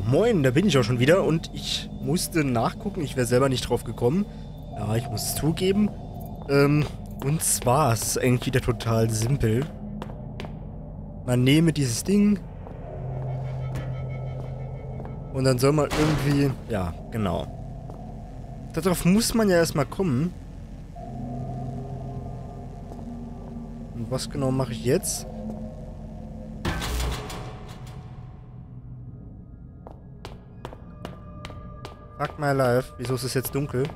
moin, da bin ich auch schon wieder und ich musste nachgucken, ich wäre selber nicht drauf gekommen. Ja, ich muss es zugeben. Und zwar ist es eigentlich wieder total simpel. Man nehme dieses Ding und dann soll man irgendwie... Ja, genau. Darauf muss man ja erstmal kommen. Und was genau mache ich jetzt? Fuck my life. Wieso ist es jetzt dunkel?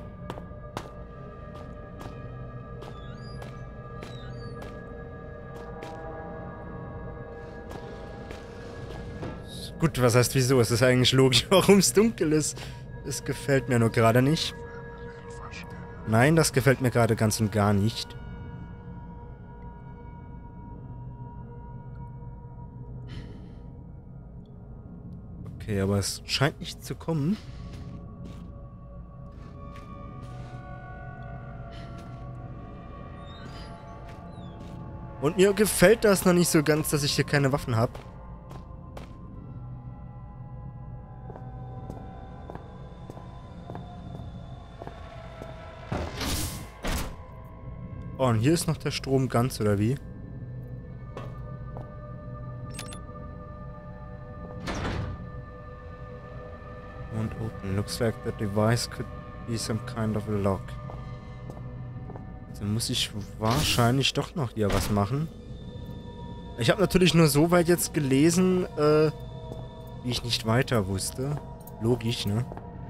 Gut, was heißt wieso? Es ist eigentlich logisch, warum es dunkel ist. Es gefällt mir nur gerade nicht. Nein, das gefällt mir gerade ganz und gar nicht. Okay, aber es scheint nicht zu kommen. Und mir gefällt das noch nicht so ganz, dass ich hier keine Waffen habe. Oh, und hier ist noch der Strom ganz, oder wie? Und open. Looks like the device could be some kind of a lock. Dann muss ich wahrscheinlich doch noch hier was machen. Ich habe natürlich nur so weit jetzt gelesen, wie ich nicht weiter wusste. Logisch, ne?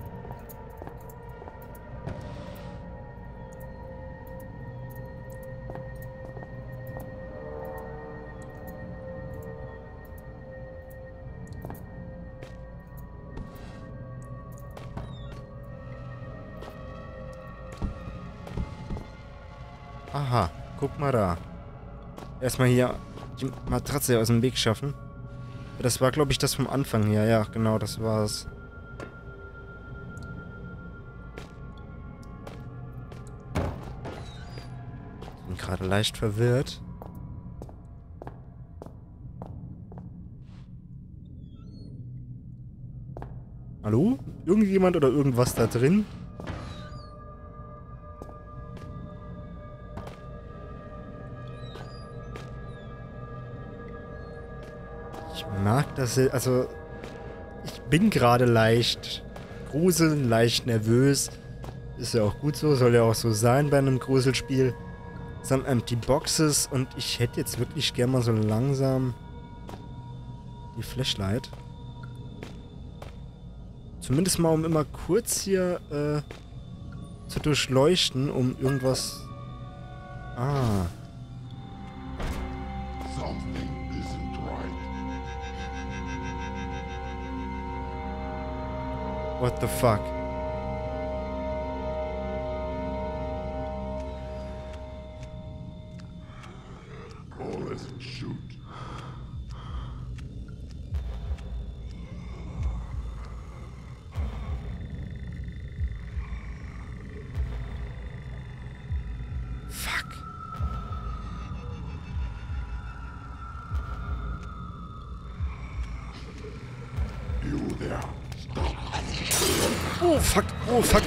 Aha, guck mal da. Erstmal hier die Matratze aus dem Weg schaffen. Das war, glaube ich, das vom Anfang hier. Ja, genau, das war's. Bin gerade leicht verwirrt. Hallo? Irgendjemand oder irgendwas da drin? Ich mag das, also ich bin gerade leicht gruseln, leicht nervös. Ist ja auch gut so, soll ja auch so sein bei einem Gruselspiel. Some empty boxes und ich hätte jetzt wirklich gerne mal so langsam die Flashlight. Zumindest mal, um immer kurz hier zu durchleuchten, um irgendwas... Ah. What the fuck? Oh, let's shoot. Fuck. You there. Oh fuck, oh fuck.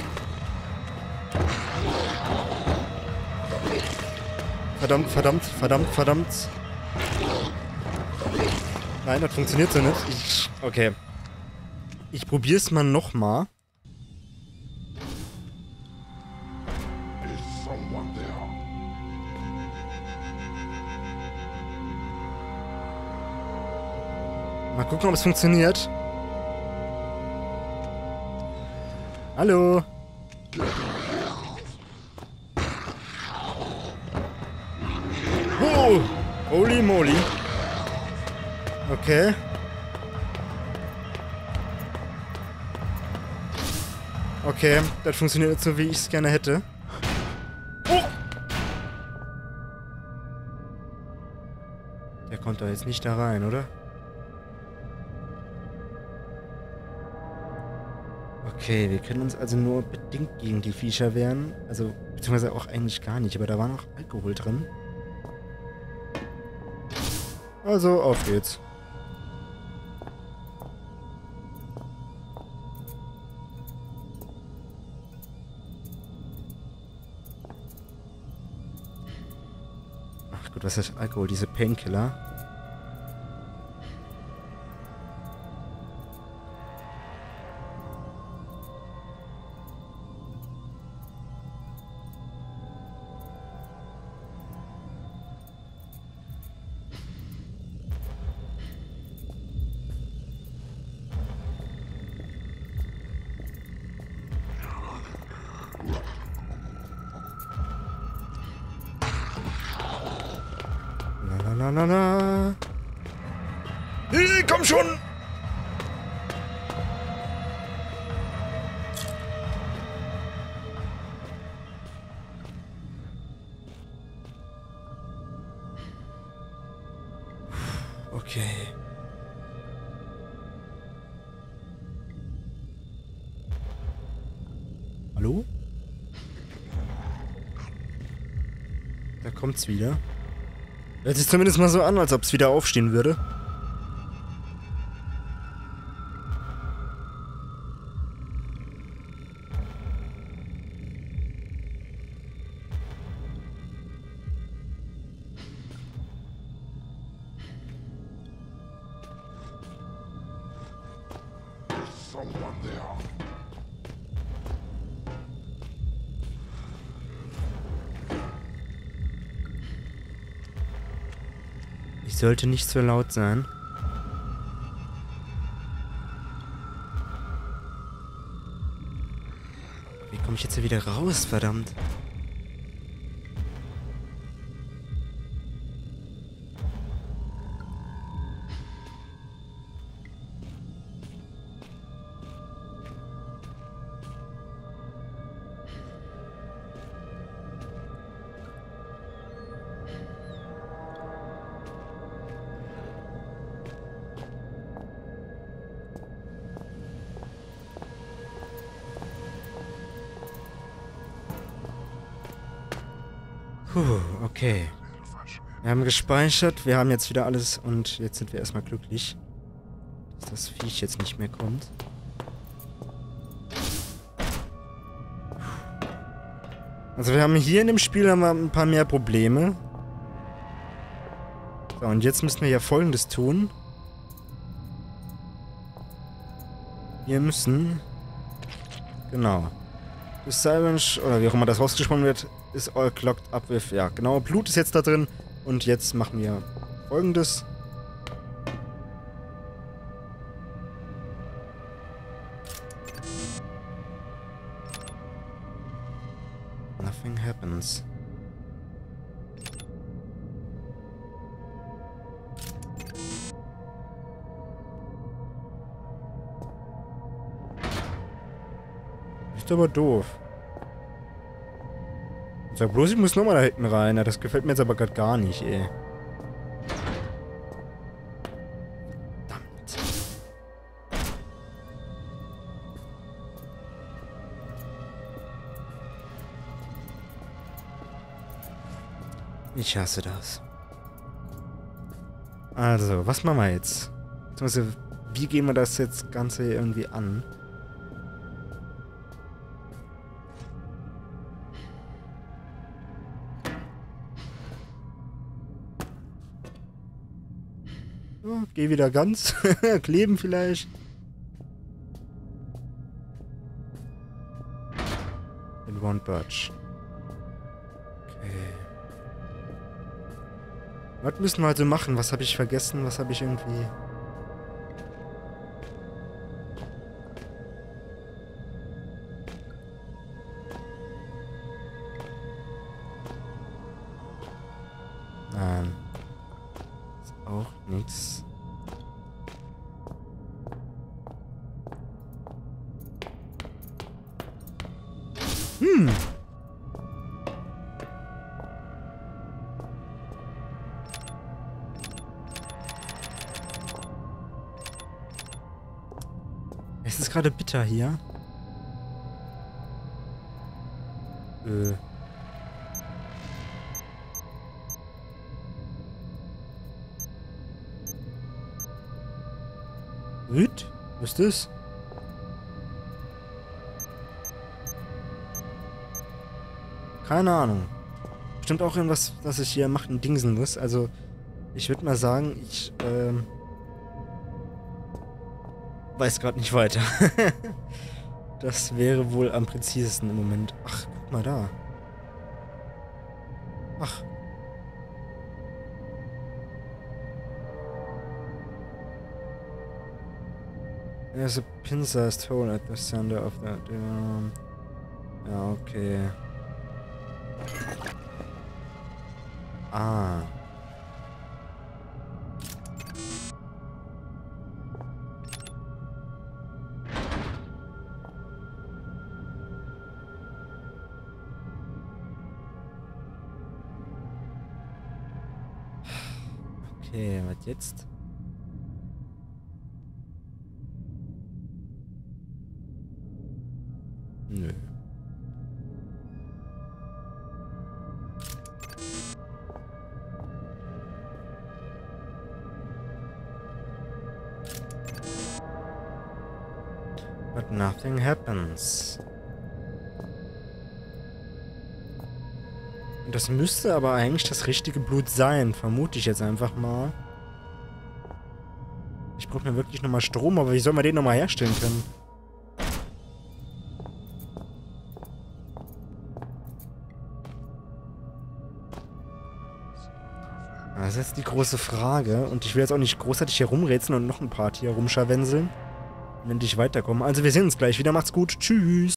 Verdammt, verdammt, verdammt, verdammt. Nein, das funktioniert so nicht. Okay. Ich probier's mal nochmal. Is someone there? Mal gucken, ob es funktioniert. Hallo? Oh! Holy moly. Okay. Okay, das funktioniert nicht so, wie ich es gerne hätte. Oh! Der kommt da jetzt nicht da rein, oder? Okay, wir können uns also nur bedingt gegen die Viecher wehren. Also, beziehungsweise auch eigentlich gar nicht, aber da war noch Alkohol drin. Also, auf geht's. Gut, was ist Alkohol? Diese Painkiller. Na. Hey, komm schon! Okay. Hallo? Da kommt's wieder. Hört sich zumindest mal so an, als ob es wieder aufstehen würde. Someone there. Ich sollte nicht so laut sein. Wie komme ich jetzt hier wieder raus, verdammt? Puh, okay. Wir haben gespeichert, wir haben jetzt wieder alles und jetzt sind wir erstmal glücklich, dass das Viech jetzt nicht mehr kommt. Also wir haben hier in dem Spiel ein paar mehr Probleme. So, und jetzt müssen wir ja Folgendes tun. Wir müssen... Genau. Das Silence, oder wie auch immer das rausgesprochen wird, ist all clogged up with... Ja, genau, Blut ist jetzt da drin. Und jetzt machen wir Folgendes. Nothing happens. Ist aber doof. Sag bloß, ich muss nochmal da hinten rein. Ja, das gefällt mir jetzt aber gerade gar nicht, ey. Verdammt. Ich hasse das. Also, was machen wir jetzt? Beziehungsweise, wie gehen wir das jetzt Ganze irgendwie an? So, geh wieder ganz. Kleben vielleicht. It won't budge. Okay. Was müssen wir also machen? Was habe ich vergessen? Was habe ich irgendwie... Nein. Ist auch nichts. Es ist gerade bitter hier. Rüt? Was ist das? Keine Ahnung. Bestimmt auch irgendwas, was ich hier machen, dingsen muss. Also, ich würde mal sagen, ich, weiß gerade nicht weiter. Das wäre wohl am präzisesten im Moment. Ach, guck mal da. Ach. There's a pin-sized hole at the center of that. Ja, okay. Ah. Okay, was jetzt? Nö. But nothing happens. Das müsste aber eigentlich das richtige Blut sein, vermute ich jetzt einfach mal. Ich brauche mir wirklich nochmal Strom, aber wie soll man den nochmal herstellen können? Das ist jetzt die große Frage. Und ich will jetzt auch nicht großartig hier rumrätseln und noch ein Part hier rumscharwenseln, wenn ich weiterkomme. Also wir sehen uns gleich wieder. Macht's gut. Tschüss.